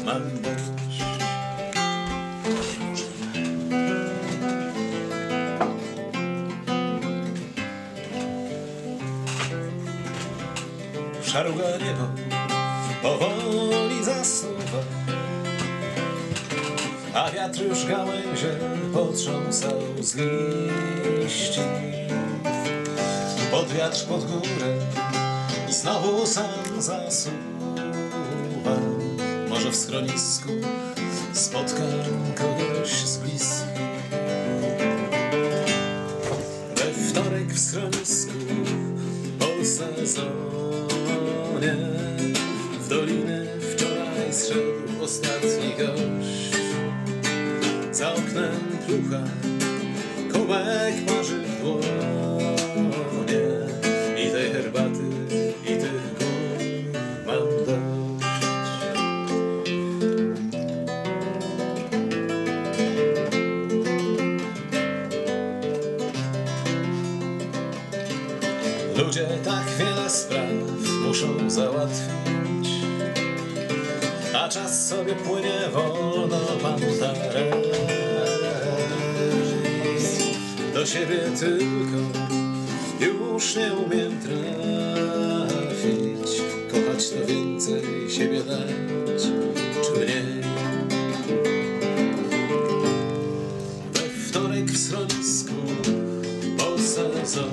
mam dość. Szaruga niebo powoli zasuwa, a wiatr już gałęzie potrząsał z liści. Pod wiatr, pod górę znowu sam zasuwa. Może w schronisku spotkam kogoś z bliskich. We wtorek w schronisku po sezonie w dolinę wczoraj zszedł ostatni gość. Za oknem plucha, kubek marzy w dłonie i tej herbaty, i tych gór mam dość. Ludzie tak wiele spraw muszą załatwić, a czas sobie płynie wolno, mam tarę. Do siebie tylko już nie umiem trafić. Kochać to więcej siebie dać, czy mniej. We wtorek w schronisku po sezonie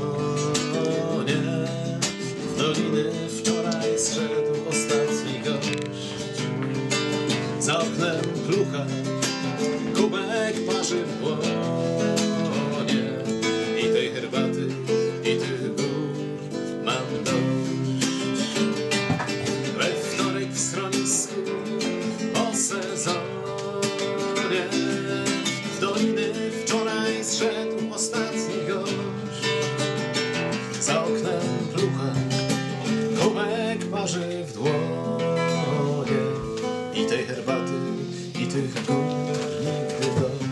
w doliny wczoraj zszedł ostatni gość. Za oknem plucha, kubek marzy w dłonie i tej herbaty, i tych gór mam dość. We wtorek w schronisku po sezonie w doliny wczoraj zszedł ostatni gość. Za oknem plucha, kubek marzy w dłonie i tej herbaty, i tych gór nigdy dość.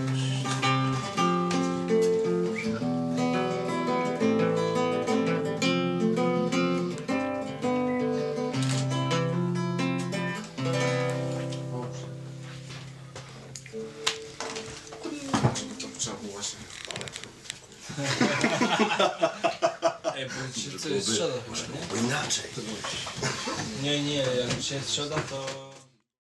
To trzeba było właśnie. Ej, bo ci coś strzela chyba, nie? Bo inaczej. Nie, jak się strzela, to...